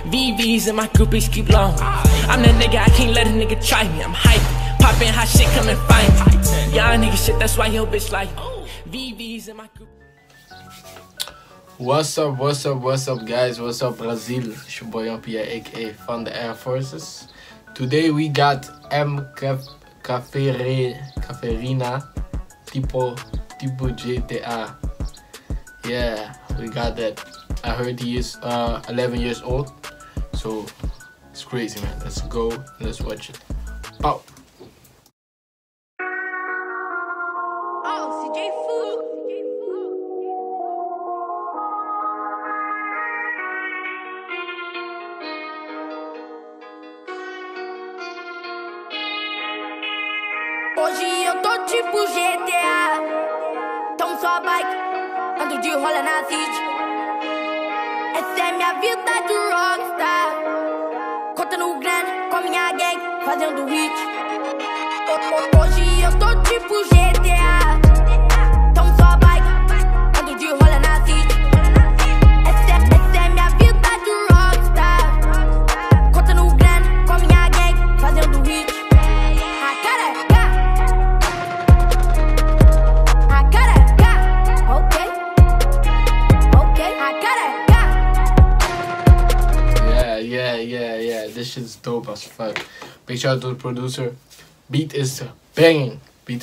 VVs and my groupies keep long. I'm that nigga, I can't let a nigga try me. I'm hype, poppin' hot shit, come and find me. Young nigga shit, that's why your bitch like VVs and my group. What's up guys, what's up Brazil? It's your boy Ampia, aka from the Air Forces. Today we got Cafeína tipo GTA. Yeah, we got that. I heard he is 11 years old, so it's crazy, man. Let's go, let's watch it. Pow. Oh, CJ Food. Hoje eu tô tipo GTA. Tomo sua bike, ando de rola na city. Essa é minha vida de rockstar. Contando grana com minha gang, fazendo hit. Hoje eu tô tipo GTA. Tomo sua bike, ando de rola na city. Essa é minha vida de rockstar. Contando grana com minha gang, fazendo hit. Yeah, this shit's dope as fuck. Big shout out to the producer. Beat is banging.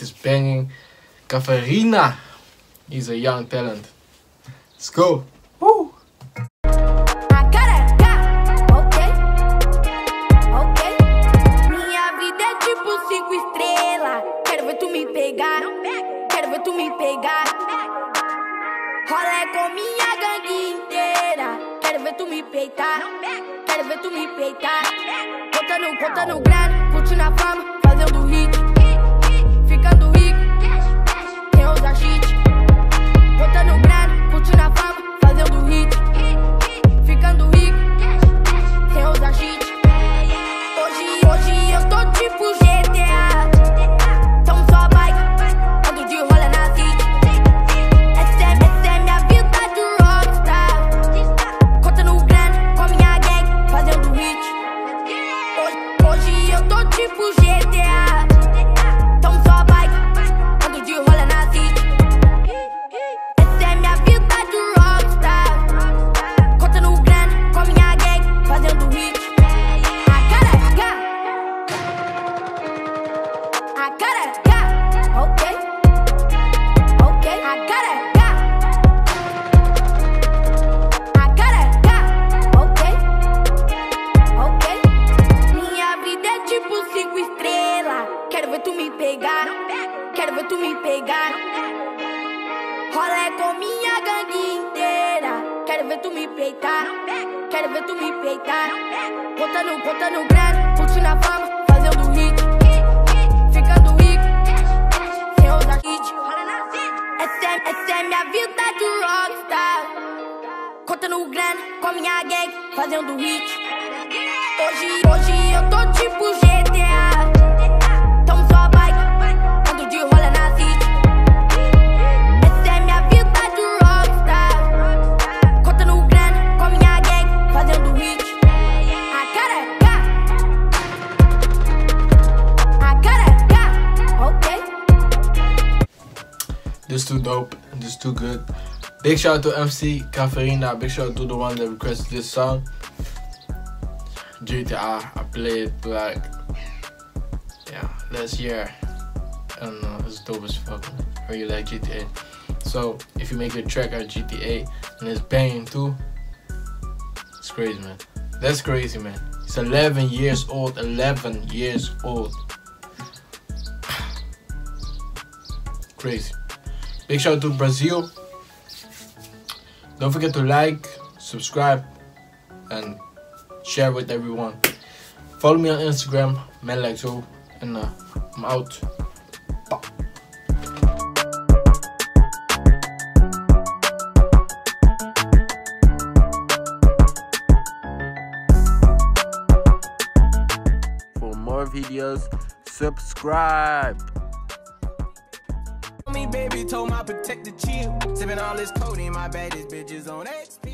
Cafeína, he's a young talent. Let's go. Woo! Minha vida é tipo 5 estrelas. Quero ver tu me pegar. Quero ver tu me pegar. Rolé com minha gangue inteira. Quero ver tu me peitar. Quero ver tu me peitar. Contando grana, curtindo a fama, fazendo hit. Ficando rico, sem usar cheat. Contando grana, curtindo a fama, fazendo hit. Ficando rico, sem usar cheat. Hoje eu tô tipo GTA. Tomo sua bike, ando de rola na city. Essa é minha vida de rockstar. Contando grana com minha gang, fazendo hit. Hoje eu tô tipo GTA. Tomo sua bike, ando de rola na city. Essa é minha vida de rockstar. Contando grana com minha gang, fazendo hit. Quero ver tu me pegar. Rolé com minha gangue inteira. Quero ver tu me peitar. Quero ver tu me peitar. Contando grana, curtindo a fama, fazendo hit. Ficando rico, sem usar kit. Essa é minha vida de rockstar. Contando grana com minha gang, fazendo hit. Hoje eu tô tipo GTA. Tomo sua bike, ando de rola na city. Essa é minha vida de rockstar. Contando grana com minha gang, fazendo hit. Okay. This too dope, this too good. Big shout out to MC Cafeína. Big shout out to the one that requested this song. GTA, I played like last year. I don't know, it's dope as fuck. I really like GTA. So if you make a track on GTA and it's banging too, it's crazy, man. That's crazy, man. He's 11 years old. 11 years old. Crazy. Big shout out to Brazil. Don't forget to like, subscribe, and share with everyone. Follow me on Instagram, manlikezo, and I'm out. For more videos, subscribe. Me baby told my protector chill. Sipping all this codeine, my baddest bitches on XP.